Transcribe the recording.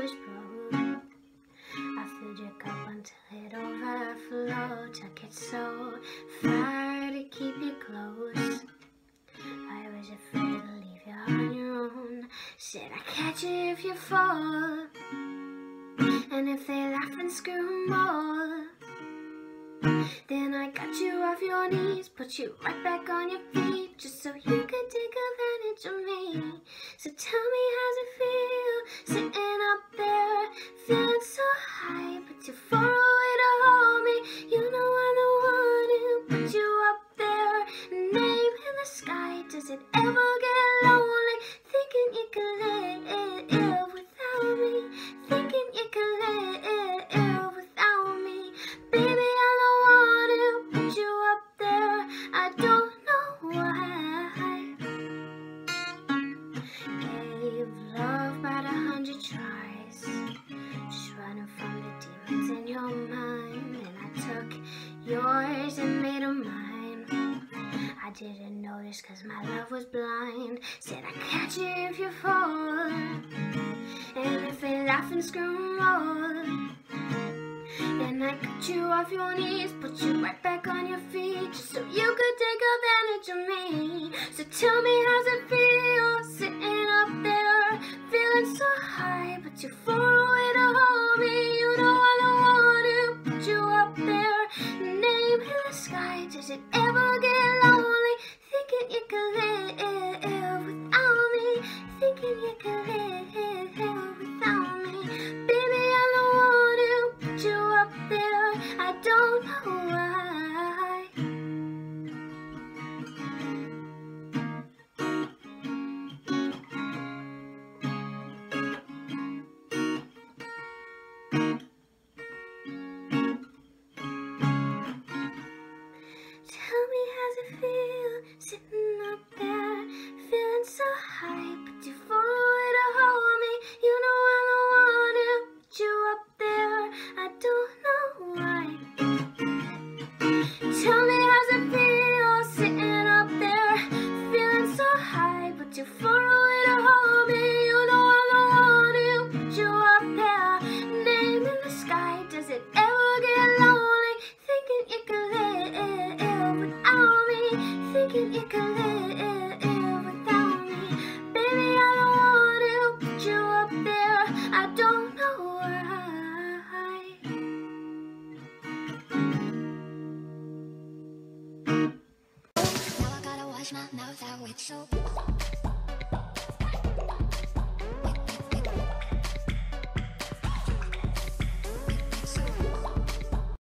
always blow. I filled your cup until it overflowed. Took it so far to keep you close. I was afraid to leave you on your own. Said I'd catch you if you fall, and if they laugh and scream all, then I got you off your knees, put you right back on your feet, just so you could take advantage of me. So tell me, how's it feel, sitting up there, feeling so high, but too far away to hold me? You know I'm the one who put you up there, name in the sky. Does it ever get lonely, thinking you could live without me, thinking you could live without me? Baby, I don't know why. Gave love about 100 tries, just running from the demons in your mind. And I took yours and made them mine. I didn't notice cause my love was blind. Said I'd catch you if you fall, and if they laugh and scream roll, then I cut you off your knees, put you right back on your feet, just so you could take advantage of me. So tell me, how's it feel, sitting up there, feeling so high, but too far away to hold me? You know I'm the one who put you up there, name in the sky. Does it ever get lonely, thinking you could live without me, thinking you could live without me? Baby, I'm the one who put you up there, I don't know why. Tell me, how's it feel, sitting up there, feeling so high, but too far away to hold me? You know I'm the one who put you up there, I don't know why. Tell me, how's it feel, sitting up there, feeling so high, but too far away to hold me? You know I'm the one who put you up there, name in the sky. Does it ever get lonely, thinking you could live without me, thinking you could live without me? Baby, I'm the one who put you up there, I don't know why. Now I gotta wash my mouth out with soap.